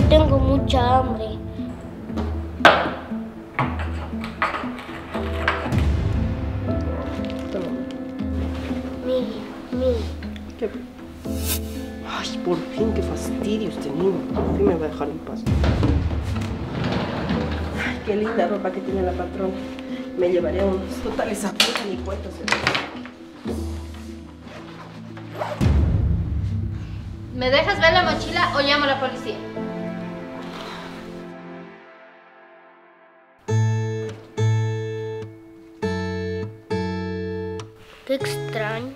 tengo mucha hambre. Mira. ¿Qué? Ay, por fin, qué fastidio este niño. Por fin me va a dejar en paz. Ay, qué linda ropa que tiene la patrona. Me llevaré unos. Total, esa puta ni cuento se ve. ¿Me dejas ver la mochila o llamo a la policía? Qué extraño.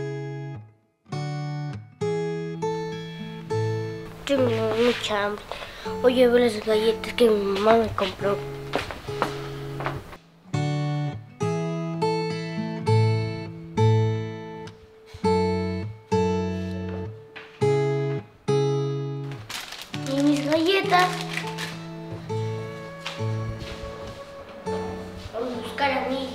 Tengo mucha hambre. Voy a ver las galletas que mi mamá me compró. ¿Y mis galletas? Vamos a buscar a Miriam.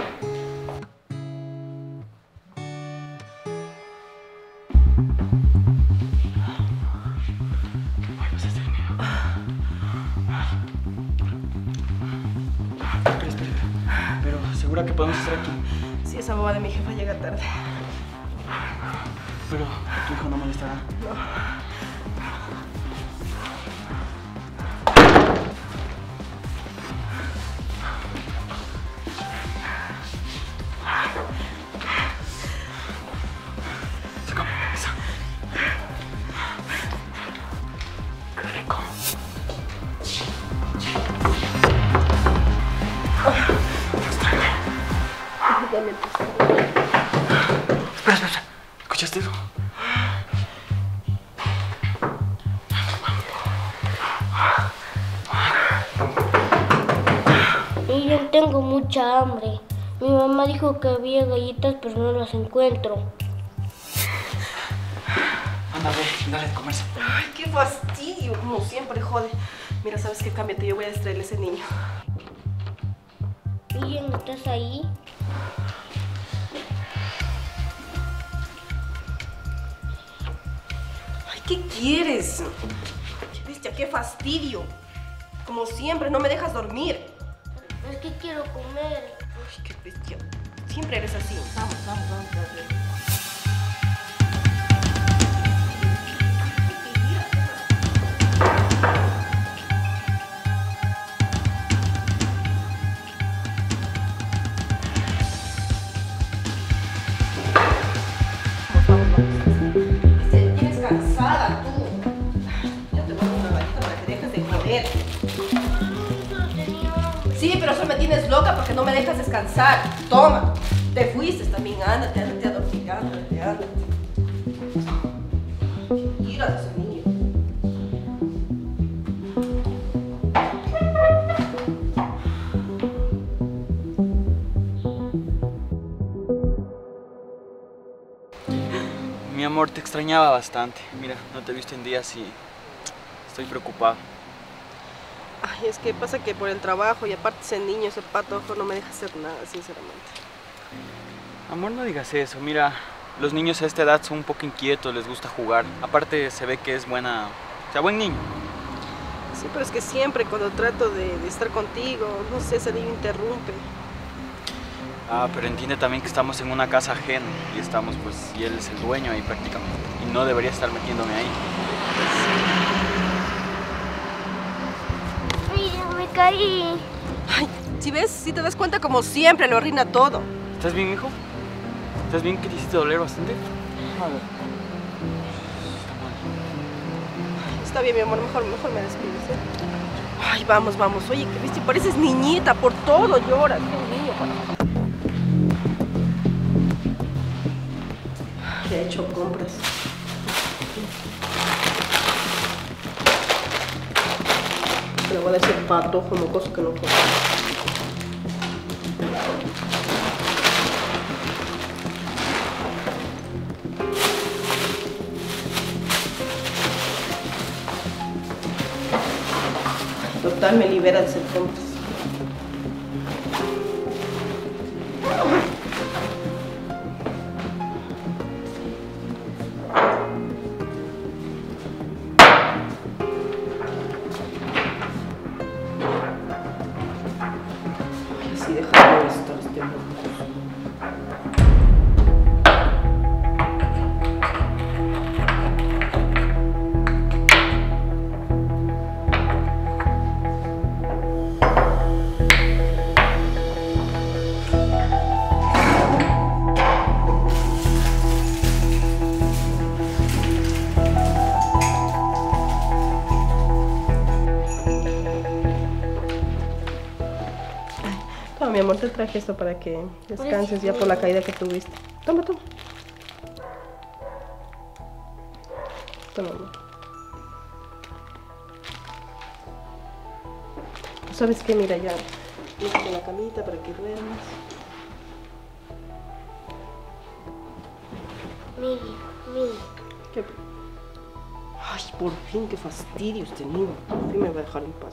Espera. Pero, ¿segura que podemos estar aquí? Sí, esa boba de mi jefa llega tarde. Pero, ¿tu hijo no molestará? No. Espera. ¿Escuchaste eso? Miriam, tengo mucha hambre. Mi mamá dijo que había galletas, pero no las encuentro. Anda, ve, dale de comerse. Ay, qué fastidio. Como siempre, jode. Mira, ¿sabes qué? Cámbiate, yo voy a distraerle a ese niño. Miriam, ¿estás ahí? Ay, ¿qué quieres? Qué bestia, qué fastidio. Como siempre, no me dejas dormir. Es que quiero comer. Ay, qué bestia. Siempre eres así. Vamos. Tienes cansada tú. Yo te voy a dar una galleta para que dejes de joder. Sí, pero solo me tienes loca porque no me dejas descansar. Toma, te fuiste también, ándate a dormir, ándate. Ira de ese niño. Mi amor, te extrañaba bastante. Mira, no te he visto en días y estoy preocupado. Ay, es que pasa que por el trabajo y aparte ese niño, ese patojo, no me deja hacer nada, sinceramente. Amor, no digas eso. Mira, los niños a esta edad son un poco inquietos, les gusta jugar. Aparte, se ve que es buen niño. Sí, pero es que siempre cuando trato de estar contigo, no sé, ese niño interrumpe. Ah, pero entiende también que estamos en una casa ajena y él es el dueño ahí prácticamente. Y no debería estar metiéndome ahí. Miriam, me caí. Ay, si ves, si te das cuenta, como siempre, lo arruina todo. ¿Estás bien, hijo? ¿Estás bien? ¿Que te hiciste doler bastante? A ver. Está bien, mi amor, mejor me despides, ¿eh? Ay, vamos. Oye, que viste, pareces niñita, por todo lloras. Qué niño, para... Que ha hecho compras. Le voy a decir pato como cosa que no puedo. Total, me libera de hacer compras. mi amor, te traje esto para que descanses ya por la caída que tuviste. Toma, toma. Toma, amor. ¿Sabes qué? Mira, ya límpiate la camita para que duermas. Mire. ¿Qué? Ay, por fin, qué fastidio este niño. Por fin me va a dejar en paz.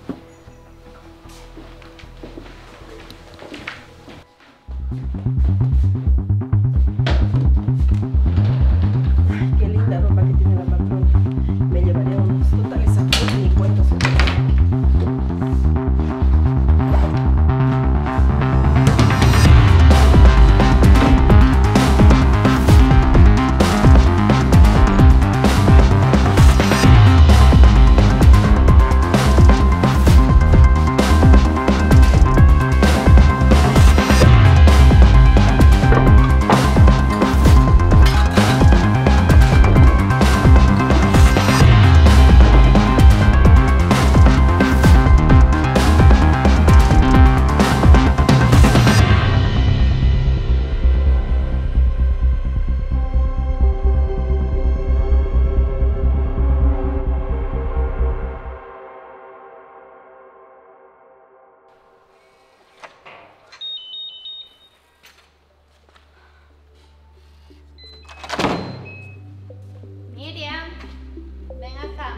Ay, qué linda ropa que tiene la patrona. Me llevaré unos totales aquí, ni cuentos. Miriam, ven acá.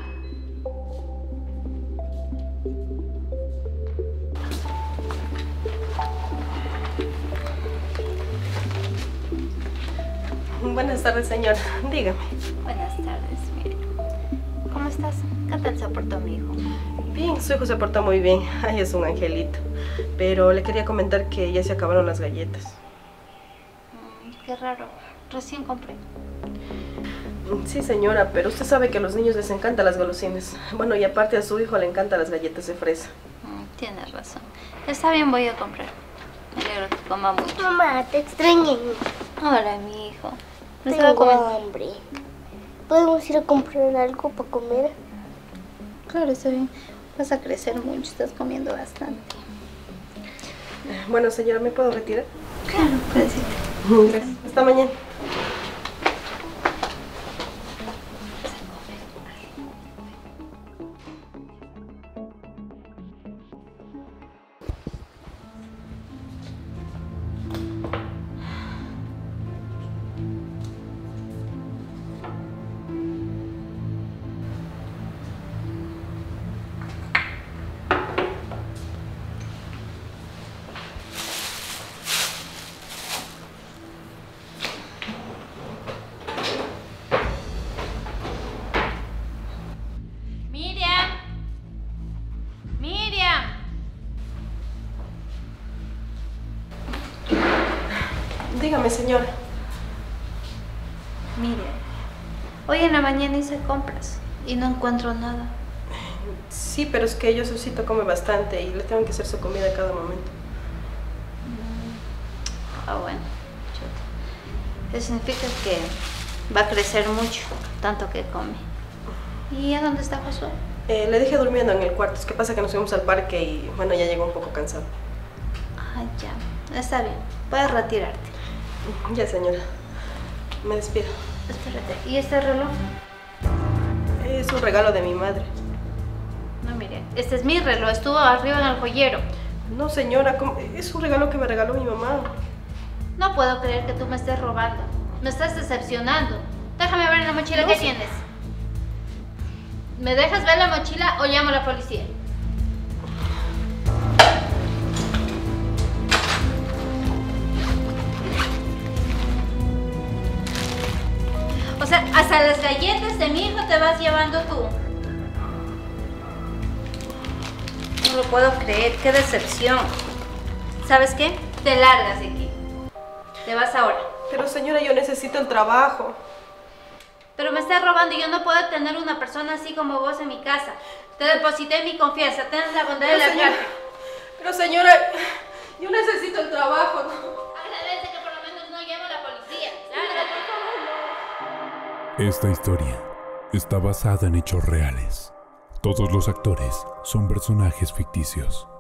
Buenas tardes, señora. Dígame. Buenas tardes, Miriam. ¿Cómo estás? ¿Qué tal se portó mi hijo? Bien, su hijo se porta muy bien. Ay, es un angelito. Pero le quería comentar que ya se acabaron las galletas. Qué raro. Recién compré. Sí, señora, pero usted sabe que a los niños les encantan las golosinas. Bueno, y aparte a su hijo le encantan las galletas de fresa. Tienes razón. Está bien, voy a comprar. Me alegro que coma mucho. Mamá, te extrañé. Hola, mi hijo. Tengo hambre. ¿Podemos ir a comprar algo para comer? Claro, está bien. Vas a crecer mucho, estás comiendo bastante. Bueno, señora, ¿me puedo retirar? Claro, puedes irte. Gracias. Hasta mañana. Dígame, señora. Mire, hoy en la mañana hice compras y no encuentro nada. Sí, pero es que yo Susito come bastante y le tengo que hacer su comida a cada momento. Bueno, chuta. Eso significa que va a crecer mucho, tanto que come. ¿Y a dónde está Josué? Le dejé durmiendo en el cuarto. Es que pasa que nos fuimos al parque y bueno, ya llegó un poco cansado. Ah, ya. Está bien. Puedes retirarte. Ya, señora. Me despido. Espérate. ¿Y este reloj? Es un regalo de mi madre. No, mire. Este es mi reloj. Estuvo arriba en el joyero. No, señora. Es un regalo que me regaló mi mamá. No puedo creer que tú me estés robando. Me estás decepcionando. Déjame ver en la mochila que tienes. ¿Me dejas ver la mochila o llamo a la policía? O sea, hasta las galletas de mi hijo te vas llevando tú. No lo puedo creer, qué decepción. ¿Sabes qué? Te largas de aquí. Te vas ahora. Pero señora, yo necesito el trabajo. Pero me estás robando y yo no puedo tener una persona así como vos en mi casa. Te deposité mi confianza, ten la bondad de largarte. Pero señora, yo necesito el trabajo. Agradece que por lo menos no llamo a la policía. Lárgate. Esta historia está basada en hechos reales. Todos los actores son personajes ficticios.